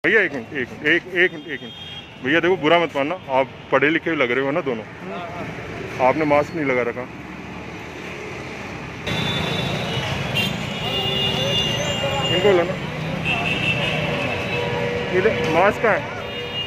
भैया एक मिनट भैया देखो, बुरा मत मानना, आप पढ़े लिखे लग रहे हो ना दोनों। आपने मास्क नहीं लगा रखा। इनको लो ना, ये मास्क कहाँ है?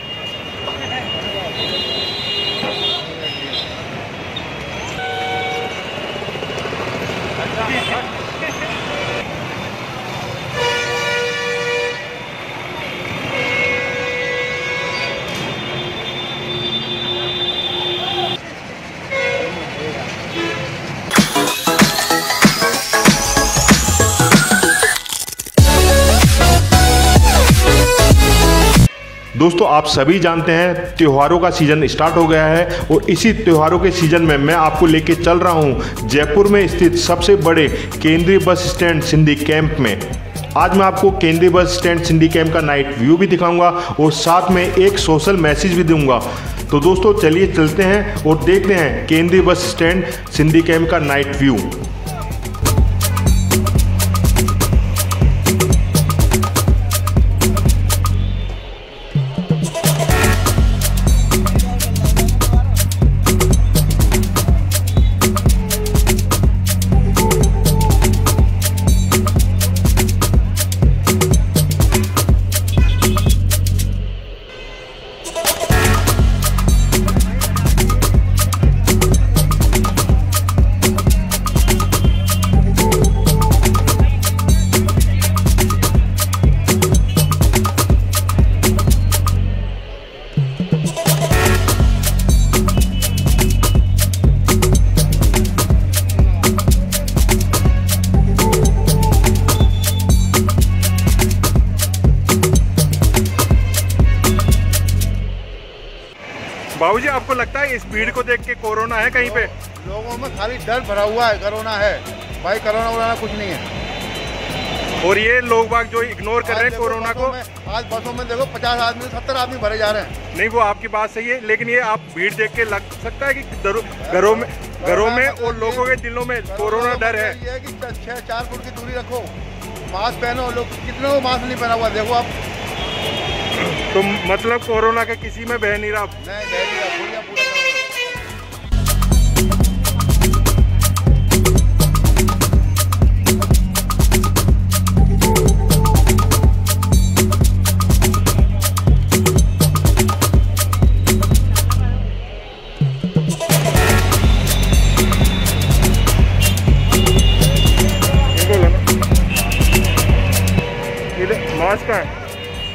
दोस्तों, आप सभी जानते हैं त्योहारों का सीजन स्टार्ट हो गया है और इसी त्योहारों के सीजन में मैं आपको लेके चल रहा हूं जयपुर में स्थित सबसे बड़े केंद्रीय बस स्टैंड सिंधी कैंप में। आज मैं आपको केंद्रीय बस स्टैंड सिंधी कैंप का नाइट व्यू भी दिखाऊंगा और साथ में एक सोशल मैसेज भी दूंगा। तो दोस्तों चलिए चलते हैं और देखते हैं केंद्रीय बस स्टैंड सिंधी कैंप का नाइट व्यू। बाबूजी, आपको लगता है इस भीड़ को देख के कोरोना है कहीं पे? लोगों में खाली डर भरा हुआ है, कोरोना है भाई, कोरोना वोरोना कुछ नहीं है। और ये लोग बाग जो इग्नोर कर रहे हैं कोरोना को, आज बसों में देखो 50 आदमी 70 आदमी भरे जा रहे हैं। नहीं, वो आपकी बात सही है, लेकिन ये आप भीड़ देख के लग सकता है कि घरों में और लोगों के दिलों में कोरोना डर है। ये है कि 4 फुट की दूरी रखो, मास्क पहनो। लोग कितने को मास्क नहीं पहना हुआ देखो आप। तो मतलब कोरोना का किसी में बह नहीं रहा? नहीं बह नहीं रहा, पूरा मास्क कहाँ है?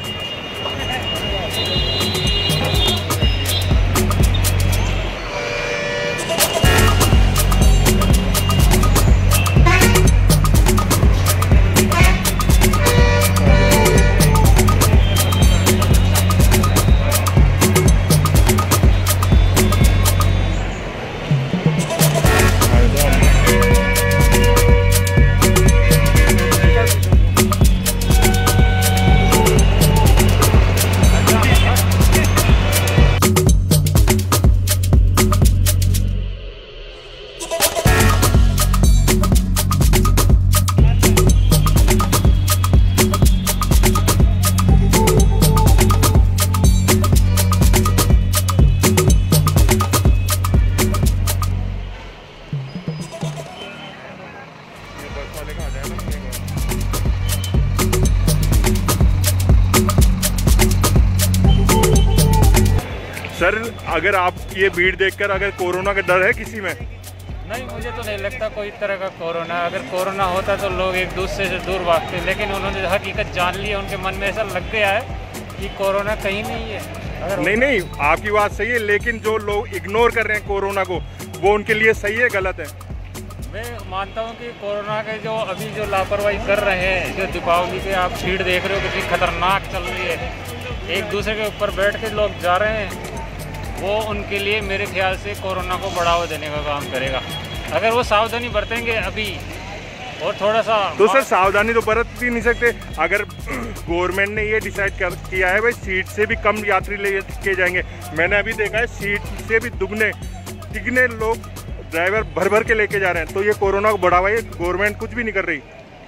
सर, अगर आप ये भीड़ देखकर अगर कोरोना का डर है किसी में? नहीं, मुझे तो नहीं लगता कोई तरह का कोरोना। अगर कोरोना होता तो लोग एक दूसरे से दूर भागते, लेकिन उन्होंने हकीकत जान ली है, उनके मन में ऐसा लग गया है कि कोरोना कहीं नहीं है। अगर नहीं, आपकी बात सही है, लेकिन जो लोग इग्नोर कर रहे हैं कोरोना को, वो उनके लिए सही है गलत है? मैं मानता हूँ कि कोरोना के जो अभी जो लापरवाही कर रहे हैं, जो दीपावली पे आप भीड़ देख रहे हो कितनी खतरनाक चल रही है, एक दूसरे के ऊपर बैठ के लोग जा रहे हैं, वो उनके लिए मेरे ख्याल से कोरोना को बढ़ावा देने का काम करेगा। अगर वो सावधानी बरतेंगे अभी और थोड़ा सा, तो सर सावधानी तो बरत भी नहीं सकते। अगर गवर्नमेंट ने ये डिसाइड किया है भाई सीट से भी कम यात्री ले के जाएंगे, मैंने अभी देखा है सीट से भी दुगने तिगने लोग ड्राइवर भर भर के लेके जा रहे हैं, तो ये कोरोना को बढ़ावा, ये गवर्नमेंट कुछ भी नहीं कर रही।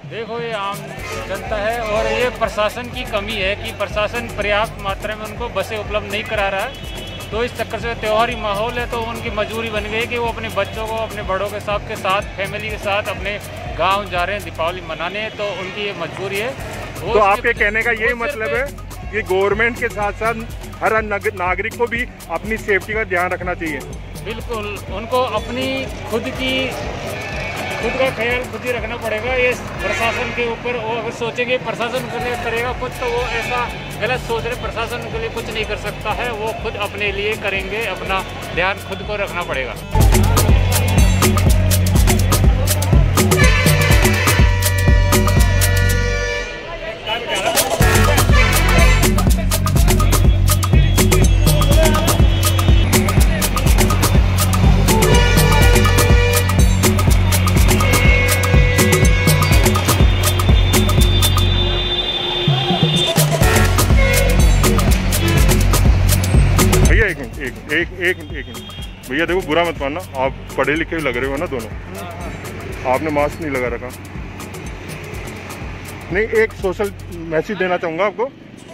देखो ये आम जनता है और ये प्रशासन की कमी है कि प्रशासन पर्याप्त मात्रा में उनको बसें उपलब्ध नहीं करा रहा है। तो इस चक्कर से त्योहारी माहौल है तो उनकी मजबूरी बन गई कि वो अपने बच्चों को अपने बड़ों के साथ फैमिली के साथ अपने गांव जा रहे हैं दीपावली मनाने, तो उनकी ये मजबूरी है। तो आपके कहने का यही मतलब है कि गवर्नमेंट के साथ साथ हर नागरिक को भी अपनी सेफ्टी का ध्यान रखना चाहिए। बिल्कुल, उनको अपनी खुद का ख्याल खुद ही रखना पड़ेगा। ये प्रशासन के ऊपर वो अगर सोचेंगे प्रशासन करेगा कुछ, तो वो ऐसा गलत सोच रहे प्रशासन के लिए कुछ नहीं कर सकता है, वो खुद अपने लिए करेंगे। अपना ध्यान खुद को रखना पड़ेगा। एक मिनट भैया, देखो बुरा मत मानना, आप पढ़े लिखे लग रहे हो ना दोनों, आपने मास्क नहीं लगा रखा। नहीं, एक सोशल मैसेज देना चाहूँगा आपको।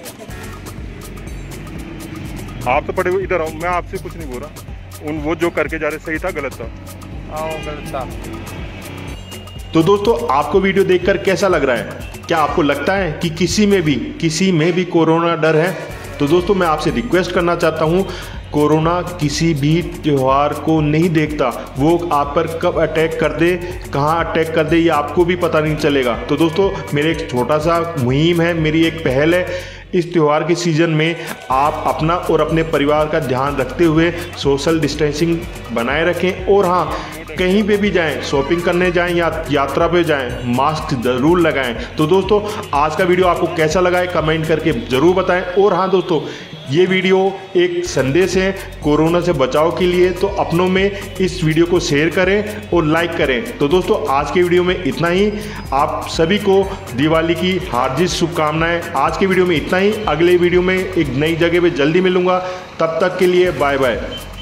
आप तो पढ़े हुए, इधर आओ, मैं आपसे कुछ नहीं बोल रहा। वो जो करके जा रहे सही था गलत था? गलत था। तो दोस्तों, आपको वीडियो देखकर कैसा लग रहा है? क्या आपको लगता है कि किसी में भी कोरोना डर है? तो दोस्तों, मैं आपसे रिक्वेस्ट करना चाहता हूँ, कोरोना किसी भी त्यौहार को नहीं देखता। वो आप पर कब अटैक कर दे, कहाँ अटैक कर दे, ये आपको भी पता नहीं चलेगा। तो दोस्तों, मेरे एक छोटा सा मुहिम है, मेरी एक पहल है, इस त्यौहार के सीज़न में आप अपना और अपने परिवार का ध्यान रखते हुए सोशल डिस्टेंसिंग बनाए रखें। और हाँ, कहीं पे भी जाएं, शॉपिंग करने जाएं या यात्रा पे जाएं, मास्क ज़रूर लगाएं। तो दोस्तों, आज का वीडियो आपको कैसा लगा है कमेंट करके ज़रूर बताएं। और हाँ दोस्तों, ये वीडियो एक संदेश है कोरोना से बचाव के लिए, तो अपनों में इस वीडियो को शेयर करें और लाइक करें। तो दोस्तों, आज के वीडियो में इतना ही। आप सभी को दिवाली की हार्दिक शुभकामनाएं। आज के वीडियो में इतना ही। अगले वीडियो में एक नई जगह पे जल्दी मिलूंगा। तब तक के लिए बाय बाय।